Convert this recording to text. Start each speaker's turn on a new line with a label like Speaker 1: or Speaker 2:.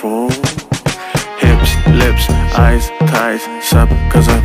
Speaker 1: control. Hips, lips, eyes, ties, sup, cause I'm